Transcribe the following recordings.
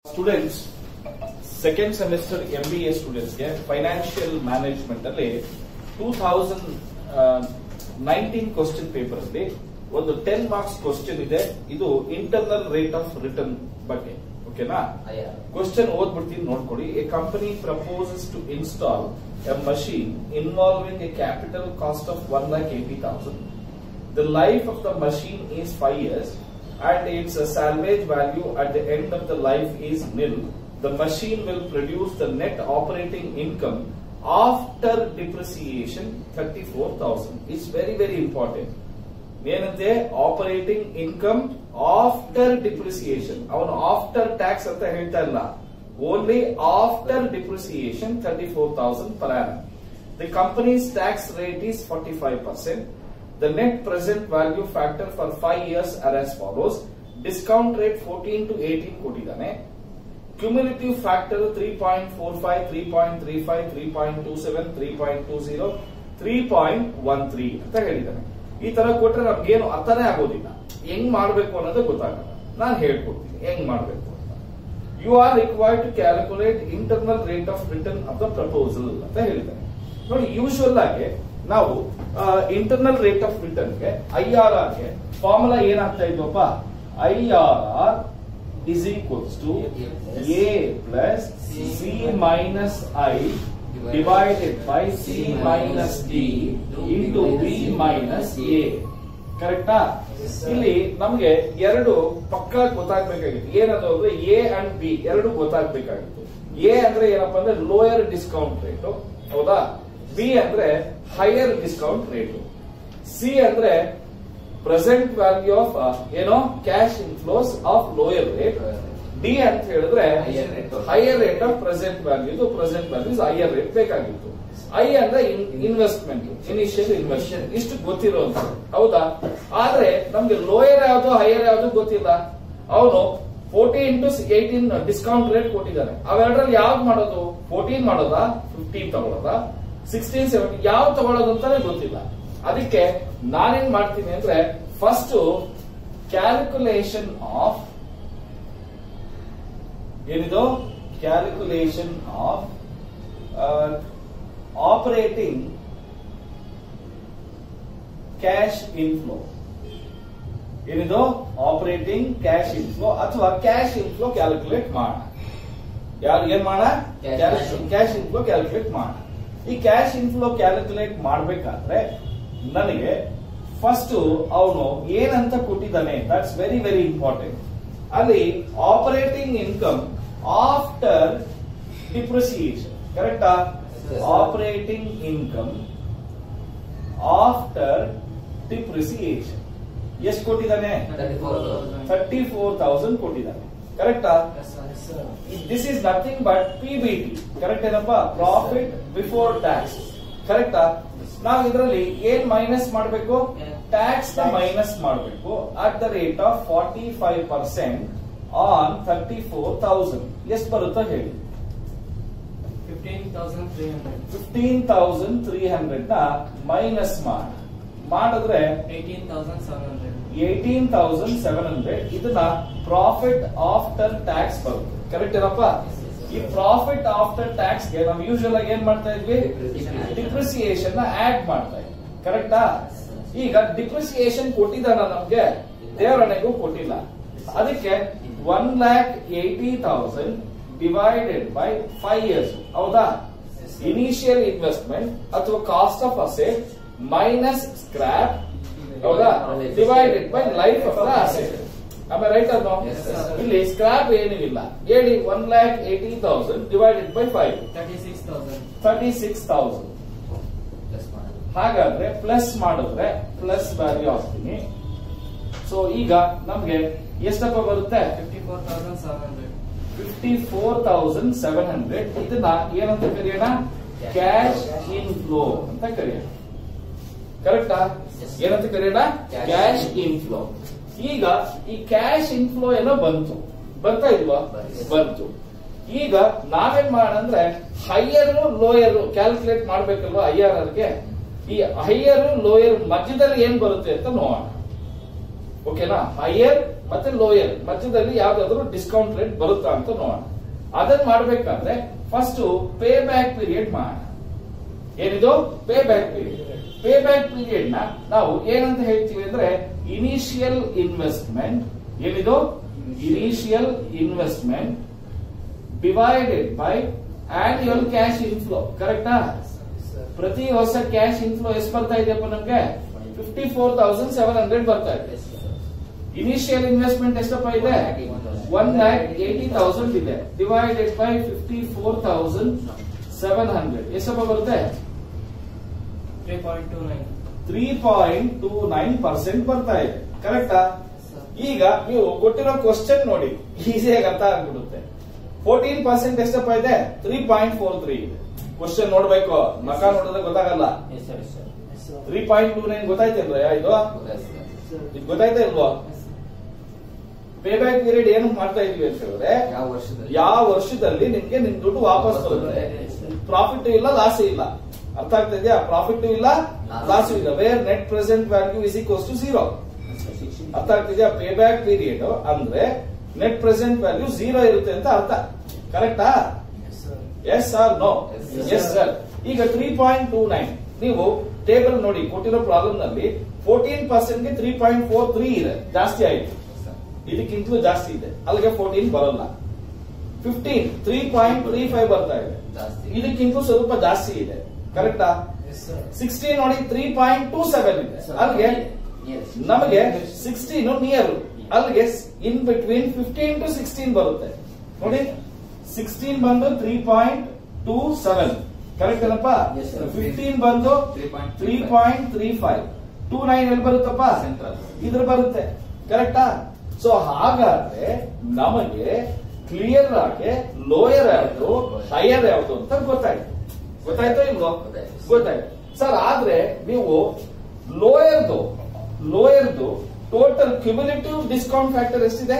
Students second semester MBA students ಗೆ financial management ಅಲ್ಲಿ 2019 question paper ಅಲ್ಲಿ ಒಂದು 10 ಮಾರ್ಕ್ಸ್ ಕ್ವಶನ್ ಇದೆ. ಇದು ಇಂಟರ್ನಲ್ ರೇಟ್ ಆಫ್ ರಿಟರ್ನ್ ಬಗ್ಗೆ. ಓಕೆನಾ? ಕ್ವಶನ್ ಓದ್ಬಿಡ್ತೀನಿ, ನೋಡ್ಕೊಡಿ. A company proposes to install a machine involving a capital cost of 1,80,000. The life of the machine is 5 years and its salvage value at the end of the life is nil. The machine will produce the net operating income after depreciation 34,000. It's very, very important. ಏನಂತೆ operating income after depreciation. ಅವನು after tax ಅಂತ ಹೇಳ್ತಾ ಇಲ್ಲ, only after depreciation 34,000 per annum. The company's tax rate is 45%. The net present value factor for 5 years are as follows. Discount rate 14 to 18 ಕೊಟ್ಟಿದ್ದಾನೆ. Cumulative factor 3.45, 3.35, 3.27, 3.20, 3.13 ಅಂತ ಹೇಳಿದ್ದಾನೆ. ಈ ತರ ಕೊಟ್ರೆ ನಮ್ಗೇನು ಅರ್ಥನೇ ಆಗೋದಿಲ್ಲ. ಹೆಂಗ್ ಮಾಡ್ಬೇಕು ಅನ್ನೋದು ಗೊತ್ತಾಗಲ್ಲ. ನಾನು ಹೇಳ್ಕೊಡ್ತೀನಿ ಹೆಂಗ್ ಮಾಡ್ಬೇಕು ಅಂತ. You are required to calculate internal rate of return of the proposal ಅಂತ ಹೇಳಿದ್ದಾನೆ. ನೋಡಿ, ಯೂಶುವಲ್ ಆಗಿ ನಾವು ಇಂಟರ್ನಲ್ ರೇಟ್ ಆಫ್ ರಿಟರ್ನ್ ಗೆ IRR ಗೆ ಫಾರ್ಮುಲಾ ಏನಾಗ್ತಾ ಇದ್ವಪ್ಪ? IRR is equals to A plus C minus I divided by C minus D into B minus A. ಕರೆಕ್ಟಾ? ಇಲ್ಲಿ ನಮ್ಗೆ ಎರಡು ಪಕ್ಕ ಗೊತ್ತಾಗ್ಬೇಕಾಗಿತ್ತು. ಏನದು ಅಂದ್ರೆ A ಅಂಡ್ B ಎರಡು ಗೊತ್ತಾಗ್ಬೇಕಾಗಿತ್ತು. A ಅಂದ್ರೆ ಏನಪ್ಪಾ ಅಂದ್ರೆ ಲೋಯರ್ ಡಿಸ್ಕೌಂಟ್ ರೇಟ್, ಹೌದಾ? B ಅಂದ್ರೆ ಹೈಯರ್ ಡಿಸ್ಕೌಂಟ್ ರೇಟ್. C ಅಂದ್ರೆ ಪ್ರೆಸೆಂಟ್ ವ್ಯಾಲ್ಯೂ ಆಫ್ ಏನೋ cash inflows of lower rate. D ಅಂತ ಹೇಳಿದ್ರೆ higher rate of present value. ಇದು ಪ್ರೆಸೆಂಟ್ ವ್ಯಾಲ್ಯೂ ಹೈಯರ್ ರೇಟ್ ಬೇಕಾಗಿತ್ತು. I ಅಂದ್ರೆ ಇನ್ವೆಸ್ಟ್ಮೆಂಟ್, ಇನಿಷಿಯಲ್ ಇನ್ವೆಸ್ಟ್ಮೆಂಟ್. ಇಷ್ಟು ಗೊತ್ತಿರೋದು, ಹೌದಾ? ಆದ್ರೆ ನಮ್ಗೆ ಲೋಯರ್ ಯಾವ್ದು ಹೈಯರ್ ಯಾವ್ದು ಗೊತ್ತಿಲ್ಲ. ಅವನು 40 into 18 ಡಿಸ್ಕೌಂಟ್ ರೇಟ್ ಕೊಟ್ಟಿದ್ದಾನೆ. ಅವೆರಡರಲ್ಲಿ ಯಾವ್ದು ಮಾಡೋದು? 14 ಮಾಡೋದಾ, 15 ತಗೊಳ್ಳೋದಾ, 16, 17 ಯಾವ್ದು ತಗೊಳ್ಳೋದು ಅಂತಾನೆ ಗೊತ್ತಿಲ್ಲ. ಅದಕ್ಕೆ ನಾನೇನ್ ಮಾಡ್ತೀನಿ ಅಂದ್ರೆ ಫಸ್ಟ್ ಕ್ಯಾಲ್ಕುಲೇಷನ್ ಆಫ್ ಏನಿದು calculation of operating cash inflow. ಏನಿದು ಆಪರೇಟಿಂಗ್ ಕ್ಯಾಶ್ ಇನ್ಫ್ಲೋ ಅಥವಾ ಕ್ಯಾಶ್ ಇನ್ಫ್ಲೋ ಕ್ಯಾಲ್ಕುಲೇಟ್ ಮಾಡೋಣ. ಯಾರು ಏನ್ ಮಾಡ? ಕ್ಯಾಶ್ ಇನ್ಫ್ಲೋ ಕ್ಯಾಲ್ಕುಲೇಟ್ ಮಾಡೋಣ. ಈ ಕ್ಯಾಶ್ ಇನ್ಫ್ಲೋ ಕ್ಯಾಲ್ಕುಲೇಟ್ ಮಾಡಬೇಕಾದ್ರೆ ನನಗೆ ಫಸ್ಟ್ ಅವನು ಏನಂತ ಕೊಟ್ಟಿದ್ದಾನೆ, ದಟ್ಸ್ ವೆರಿ ವೆರಿ ಇಂಪಾರ್ಟೆಂಟ್. ಅಲ್ಲಿ ಆಪರೇಟಿಂಗ್ ಇನ್ಕಮ್ ಆಫ್ಟರ್ ಡಿಪ್ರಿಸಿಯೇಷನ್, ಕರೆಕ್ಟಾ? ಆಪರೇಟಿಂಗ್ ಇನ್ಕಮ್ ಆಫ್ಟರ್ ಡಿಪ್ರಿಸಿಯೇಷನ್ ಎಷ್ಟು ಕೊಟ್ಟಿದ್ದಾನೆ? 34,000 ಕೊಟ್ಟಿದ್ದಾನೆ, ಕರೆಕ್ಟಾ? This is nothing but PBT, correct ಏನಪ್ಪ? ಪ್ರಾಫಿಟ್ ಬಿಫೋರ್ ಟ್ಯಾಕ್ಸ್, ಕರೆಕ್ಟಾ? ನಾವು ಇದರಲ್ಲಿ ಏನ್ ಮೈನಸ್ ಮಾಡಬೇಕು? ಟ್ಯಾಕ್ಸ್ ನ ಮೈನಸ್ ಮಾಡಬೇಕು at the rate of 45% on 34,000. ಎಷ್ಟು ಬರುತ್ತಾ ಹೇಳಿ? 15,300 ನ ಮೈನಸ್ ಮಾಡಿದ್ರೆ 18,700. ಇದನ್ನ ಪ್ರಾಫಿಟ್ ಆಫ್ಟರ್ ಟ್ಯಾಕ್ಸ್ ಬರುತ್ತೆ, ಕರೆಕ್ಟ್ ಏನಪ್ಪ? ಈ ಪ್ರಾಫಿಟ್ ಆಫ್ಟರ್ ಟ್ಯಾಕ್ಸ್ ಗೆ ನಾವು ಯೂಶುವಲ್ ಆಗಿ ಏನ್ ಮಾಡ್ತಾ ಇದ್ವಿ? ಡಿಪ್ರಿಸಿಯೇಷನ್ ನ ಆಡ್ ಮಾಡ್ತಾ ಇದ್ವಿ, ಕರೆಕ್ಟಾ? ಈಗ ಡಿಪ್ರಿಸಿಯೇಷನ್ ಕೊಟ್ಟಿದ್ದಾನ ನಮ್ಗೆ? ದೇವರಣೆಗೂ ಕೊಟ್ಟಿಲ್ಲ. ಅದಕ್ಕೆ 1,80,000 ಡಿವೈಡೆಡ್ ಬೈ 5 years, ಹೌದಾ? ಇನಿಷಿಯಲ್ ಇನ್ವೆಸ್ಟ್ಮೆಂಟ್ ಅಥವಾ cost of asset minus scrap, ಹೌದಾ? Divided by life of the asset. ಆಮೇಲೆ ರೈಟ್ ಅನ್ನು ಇಲ್ಲಿ ಸ್ಕ್ರಾಪ್ ಏನೂ ಇಲ್ಲ. ಹೇಳಿ, 1,80,000 ಡಿವೈಡೆಡ್ ಬೈ 5 36,000. ಹಾಗಾದ್ರೆ ಪ್ಲಸ್ ಮಾಡಿದ್ರೆ ಪ್ಲಸ್ ವ್ಯಾಲ್ಯೂ ಹಾಕ್ತೀನಿ. ಸೊ ಈಗ ನಮ್ಗೆ ಎಷ್ಟಪ್ಪ ಬರುತ್ತೆ? 54,700. ಇದನ್ನ ಏನಂತ ಕರೆಯೋಣ? ಕ್ಯಾಶ್ ಇನ್ಫ್ಲೋ ಅಂತ ಕರೆಯೋಣ, ಕರೆಕ್ಟಾ? ಏನಂತ ಕರೆಯೋಣ? Cash inflow. ಈಗ ಈ ಕ್ಯಾಶ್ ಇನ್ಫ್ಲೋ ಏನೋ ಬಂತಾ ಇಲ್ವಾ? ಬಂತು. ಈಗ ನಾವೇನ್ ಮಾಡೋಣ, ಹೈಯರ್ ಲೋಯರ್ ಕ್ಯಾಲ್ಕುಲೇಟ್ ಮಾಡ್ಬೇಕಲ್ವಾ IRR ಗೆ. ಈ ಹೈಯರ್ ಲೋಯರ್ ಮಧ್ಯದಲ್ಲಿ ಏನ್ ಬರುತ್ತೆ ಅಂತ ನೋಡೋಣ. ಓಕೆನಾ? ಹೈಯರ್ ಮತ್ತೆ ಲೋಯರ್ ಮಧ್ಯದಲ್ಲಿ ಯಾವ್ದಾದ್ರು ಡಿಸ್ಕೌಂಟ್ ರೇಟ್ ಬರುತ್ತಾ ಅಂತ ನೋಡೋಣ. ಅದನ್ನ ಮಾಡ್ಬೇಕಾದ್ರೆ ಫಸ್ಟ್ ಪೇ ಬ್ಯಾಕ್ ಪೀರಿಯಡ್ ಮಾಡೋಣ. ಏನಿದು pay back period? Pay back period ನ ನಾವು ಏನಂತ ಹೇಳ್ತೀವಿ ಅಂದ್ರೆ ಇನಿಷಿಯಲ್ ಇನ್ವೆಸ್ಟ್ಮೆಂಟ್. ಏನಿದು initial investment divided by annual cash inflow. ಕರೆಕ್ಟಾ? ಪ್ರತಿ ವರ್ಷ ಕ್ಯಾಶ್ ಇನ್ಫ್ಲೋ ಎಷ್ಟು ಬರ್ತಾ ಇದೆಯಪ್ಪ ನಮ್ಗೆ? 54,700 ಬರ್ತಾ ಇದೆ. ಇನಿಷಿಯಲ್ ಇನ್ವೆಸ್ಟ್ಮೆಂಟ್ ಎಷ್ಟಪ್ಪ ಇದೆ? 1,80,000 ಇದೆ. ಡಿವೈಡೆಡ್ ಬೈ 54,700 ಎಷ್ಟಪ್ಪ ಬರುತ್ತೆ? 3.29% ಬರ್ತಾ ಇದೆ. ಕರೆಕ್ಟಾ? ಈಗ ನೀವು ಕೊಟ್ಟಿರೋ ಕ್ವಶನ್ ನೋಡಿ, ಈಸಿಯಾಗಿ ಅರ್ಥ ಆಗ್ಬಿಡುತ್ತೆ. 14% ಎಷ್ಟಪ್ಪ ಇದೆ? 3.43 ಇದೆ. ಕ್ವಶನ್ ನೋಡ್ಬೇಕು, ಮಕ ನೋಡಿದ್ರೆ ಗೊತ್ತಾಗಲ್ಲ. 3.29 ಗೊತ್ತಾಯ್ತಲ್ವ? ಇದು ಗೊತ್ತಾಯ್ತಾ ಇಲ್ವೋ? ಪೇ ಬ್ಯಾಕ್ ಪೀರಿಯಡ್ ಏನು ಮಾಡ್ತಾ ಇದೀವಿ ಅಂತ ಹೇಳಿದ್ರೆ ಯಾವ ವರ್ಷದಲ್ಲಿ ನಿಮ್ಗೆ ನಿಮ್ ದುಡ್ಡು ವಾಪಸ್ ಬರುತ್ತೆ. ಪ್ರಾಫಿಟ್ ಇಲ್ಲ, ಲಾಸ್ ಇಲ್ಲ. ಅರ್ಥ ಆಗ್ತಾ ಇದೆಯಾ? ಪ್ರಾಫಿಟ್ ಇಲ್ಲ, ಲಾಸ್ ಇಲ್ಲ. Where net present value is equals to 0. ಅರ್ಥ ಆಗ್ತಿದ್ಯಾ? ಪೇ ಬ್ಯಾಕ್ ಪೀರಿಯಡ್ ಅಂದ್ರೆ ನೆಟ್ ಪ್ರೆಸೆಂಟ್ ವ್ಯಾಲ್ಯೂ 0 ಇರುತ್ತೆ ಅಂತ ಅರ್ಥ. ಕರೆಕ್ಟಾ? Yes or no? Yes sir. ಈಗ 3.29 ನೀವು ಟೇಬಲ್ ನೋಡಿ, ಕೊಟ್ಟಿರೋ ಪ್ರಾಬ್ಲಮ್ ನಲ್ಲಿ 14% ಗೆ 3.43 ಇದೆ. ಜಾಸ್ತಿ ಆಯ್ತು, ಇದಕ್ಕಿಂತಲೂ ಜಾಸ್ತಿ ಇದೆ. ಅಲ್ಲಿಗೆ 14 ಬರಲ್ಲ. 15 3.35 ಬರ್ತಾ ಇದೆ, ಇದಕ್ಕಿಂತಲೂ ಸ್ವಲ್ಪ ಜಾಸ್ತಿ ಇದೆ. ಕರೆಕ್ಟಾ? 16 ನೋಡಿ 3.27 ಇದೆ. ಅಲ್ಲಿಗೆ ನಮಗೆ 16 ನಿಯರ್, ಅಲ್ಲಿಗೆ ಇನ್ ಬಿಟ್ವೀನ್ 15 to 16 ಬರುತ್ತೆ. ನೋಡಿ 16 ಬಂದು 3.27. ಕರೆಕ್ಟ್ ಏನಪ್ಪ? 15 ಬಂದು 3.35. 29 ಎಲ್ಲಿ ಬರುತ್ತಪ್ಪ? ಇದ್ರ ಬರುತ್ತೆ. ಕರೆಕ್ಟಾ? ಸೊ ಹಾಗಾದ್ರೆ ನಮಗೆ ಕ್ಲಿಯರ್ ಆಗಿ ಲೋಯರ್ ಯಾವುದು ಹೈಯರ್ ಯಾವುದು ಅಂತ ಗೊತ್ತಾಯ್ತು. ಗೊತ್ತಾಯ್ತೋ ಇಲ್ವೋ? ಗೊತ್ತಾಯ್ತು ಸರ್. ಆದ್ರೆ ನೀವು ಲೋಯರ್ದು ಟೋಟಲ್ ಕ್ಯುಮ್ಯುಲೇಟಿವ್ ಡಿಸ್ಕೌಂಟ್ ಫ್ಯಾಕ್ಟರ್ ಎಷ್ಟಿದೆ?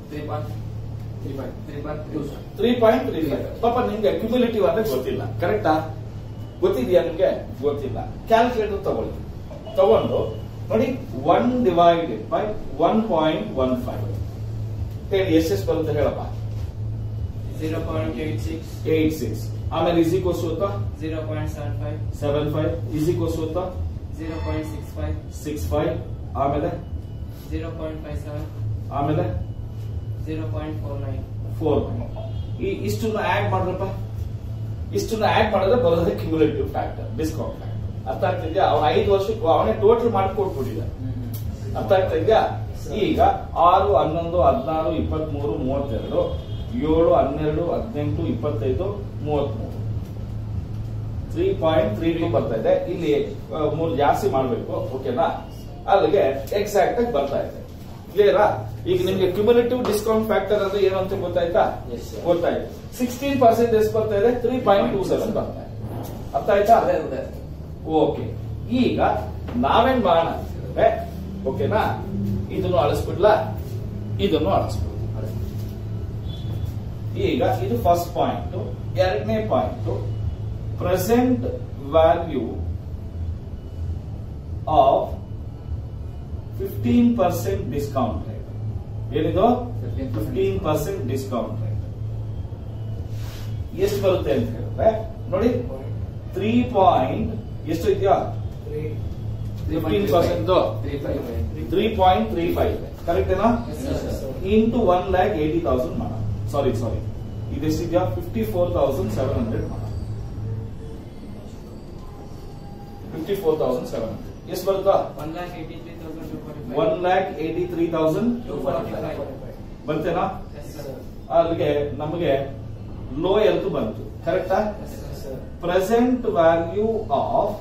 3.35. ಪಾಪ ನಿಮ್ಗೆ ಕ್ಯುಮ್ಯುಲೇಟಿವ್ ಅಂದ್ರೆ ಗೊತ್ತಿಲ್ಲ. ಕರೆಕ್ಟಾ? ಗೊತ್ತಿದ್ಯಾ ನಿಮ್ಗೆ? ಗೊತ್ತಿಲ್ಲ. ಕ್ಯಾಲ್ಕುಲೇಟರ್ ತಗೊಂಡು ನೋಡಿ 1 ಡಿವೈಡೆಡ್ ಬೈ 1.15 ಹೇಳಿ ಎಷ್ಟು ಬರುತ್ತೆ ಹೇಳಪ್ಪ? 0.86. ಆಮೇಲೆ is equals to 0.75 is equals to 0.65. ಆಮೇಲೆ 0.57. ಆಮೇಲೆ 0.49. ಇಷ್ಟನ್ನು ಆಡ್ ಮಾಡ್ರಪ್ಪ. ಇಷ್ಟನ್ನು ಆಡ್ ಮಾಡಿದ್ರೆ ಬರೋದೇ ಕ್ಯುಮ್ಯುಲೇಟಿವ್ ಫ್ಯಾಕ್ಟರ್, ಡಿಸ್ಕೌಂಟ್ ಫ್ಯಾಕ್ಟರ್. ಅರ್ಥ ಆಗ್ತಿದ್ಯಾ? ಅವ್ನು 5 ವರ್ಷಕ್ಕೂ ಅವನೇ ಟೋಟಲ್ ಮಾಡಿಕೊಟ್ಬಿಟ್ಟಿದ್ದ. ಅರ್ಥ ಆಗ್ತಾ ಇದೆಯಾ? ಈಗ 6, 11, 16, 23, 32, 7, 12, 18, 25, 33 3.32 ಬರ್ತಾ ಇದೆ. ಇಲ್ಲಿ 3 ಜಾಸ್ತಿ ಮಾಡಬೇಕು. ಓಕೆನಾ? ಅಲ್ಲಿಗೆ ಎಕ್ಸಾಕ್ಟ್ ಆಗಿ ಬರ್ತಾ ಇದೆ. ಕ್ಲಿಯರಾ? ಈಗ ನಿಮ್ಗೆ ಕ್ಯುಮ್ಯುಲೇಟಿವ್ ಡಿಸ್ಕೌಂಟ್ ಫ್ಯಾಕ್ಟರ್ ಅಂದ್ರೆ ಏನು ಅಂತ ಗೊತ್ತಾಯ್ತಾ? ಗೊತ್ತಾಯ್ತು. 16% ಎಷ್ಟು ಬರ್ತಾ ಇದೆ? 3.27 ಬರ್ತಾ ಇದೆ. ಅರ್ಥ ಆಯ್ತಾ? ಓಕೆ. ಈಗ ನಾವೇನ್ ಮಾಡೋಣ ಅಂದ್ರೆ, ಓಕೆನಾ, ಇದನ್ನು ಅಳಿಸ್ಬಿಡ್ಲಾ? ಇದನ್ನು ಅಳಿಸ್ಬಿಡ್. ಈಗ ಇದು ಫಸ್ಟ್ ಪಾಯಿಂಟ್. ಎರಡನೇ point, present value of 15% discount rate. ಏನಿದು? 15% ಡಿಸ್ಕೌಂಟ್ ರೇಟ್ ಎಷ್ಟು ಬರುತ್ತೆ ಅಂತ ಹೇಳಿದ್ರೆ ನೋಡಿ 3. ಎಷ್ಟು ಇದೆಯಾ? 15% 3.35. ಕರೆಕ್ಟ್ ಏನಾ? ಇಂಟು 1,80,000 ಮಾಡ. ಸಾರಿ ಇದೆಷ್ಟಿದ್ಯಾ? 54,700 ಮಾಡ. 54,700 ಎಷ್ಟು ಬರುತ್ತಾ? 1,83,245 ಬಂತೇನಾ? ಅಲ್ಲಿಗೆ ನಮಗೆ ಲೋಯರ್ ಬಂತು. ಕರೆಕ್ಟಾ? Present value of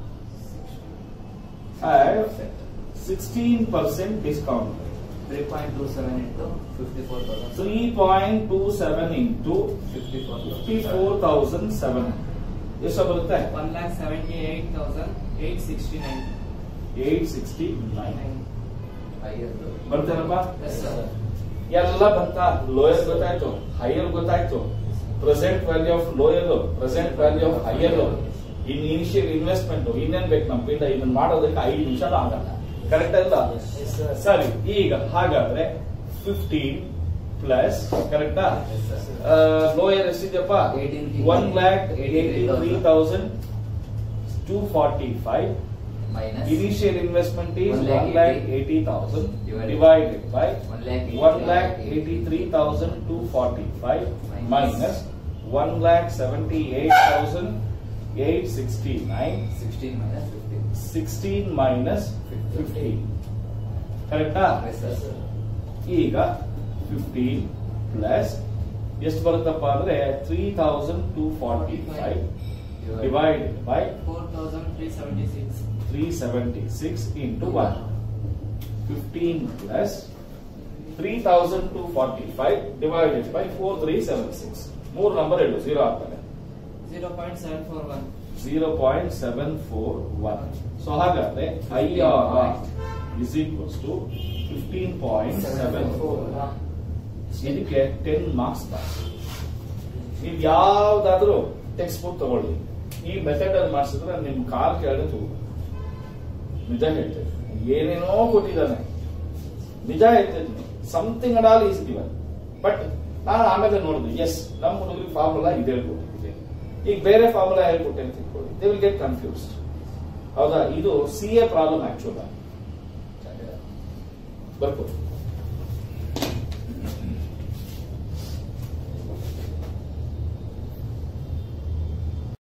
16% discount 3.27 into 54,700 ಎಷ್ಟು ಬರುತ್ತೆ? 1,78,869 ಬರ್ತೇನಪ್ಪ? ಎಲ್ಲ ಬಂತಾ? ಲೋಯರ್ ಗೊತ್ತಾಯ್ತು, ಹೈಯರ್ ಗೊತ್ತಾಯ್ತು, present value of lower, present value of higher, in initial investment. ಇನ್ನೇನ್ ಬೇಕು ನಮ್ ಪಿಂಡ? ಇದನ್ನ ಮಾಡೋದಕ್ಕೆ 5 ನಿಮಿಷ ಆಗಲ್ಲ. ಕರೆಕ್ಟ್ ಅಲ್ಲ? ಸರಿ. ಈಗ ಹಾಗಾದ್ರೆ 15 ಪ್ಲಸ್ ಕರೆಕ್ಟಾ ಲೋಯರ್ ಎಷ್ಟಿದೆಯಪ್ಪ 1,83,245 initial investment is 1,80,000 divided by 1,83,245 minus 1,78,869 16 minus 15 ಕರೆಕ್ಟಾ ಈಗ 15 ಪ್ಲಸ್ ಎಷ್ಟು ಬರುತ್ತಪ್ಪ ಅಂದ್ರೆ 3,245 divided by 4,376 into 1 15 plus 3,245 divided by 4,376 ಮೂರು ನಂಬರ್ ಹೇಳು 0 ಆಗ್ತದೆ 0.741 ಸೊ ಹಾಗಾದ್ರೆ IRR is equals to 15.74 ಇದಕ್ಕೆ 10 ಮಾರ್ಕ್ಸ್ ಪಾಸ್ ನೀವು ಯಾವ್ದಾದ್ರೂ ಟೆಕ್ಸ್ಟ್ ಬುಕ್ ತಗೊಳ್ಳಿ ಈ ಮೆಥಡ್ ಅಲ್ಲಿ ಮಾಡಿಸಿದ್ರೆ ನಿಮ್ ಕಾರ್ ಕೆಳಗೆ ತಗೋ ನಿಜ ಹೇಳ್ತೇನೆ ಏನೇನೋ ಕೊಟ್ಟಿದ್ದಾನೆ ನಿಜ ಹೇಳ್ತೇನೆ something at all is given but ನಾನು ಆಮೇಲೆ ನೋಡಿದ್ವಿ ಎಸ್ ನಮ್ಮ ಹುಡುಗರಿಗೆ ಫಾರ್ಮುಲಾ ಇದು ಹೇಳ್ಕೊಟ್ಟಿದ್ದೆ ಈಗ ಬೇರೆ ಫಾರ್ಮುಲಾ ಹೇಳ್ಕೊಟ್ಟೆ ಅಂತ ತಿಳ್ಕೊಳ್ಳಿ ದೇ ವಿಲ್ ಗೆಟ್ ಕನ್ಫ್ಯೂಸ್ಡ್ ಹೌದಾ ಇದು CA ಪ್ರಾಬ್ಲಮ್ ಆಕ್ಚುಲ್ ಬರ್ಬೋದು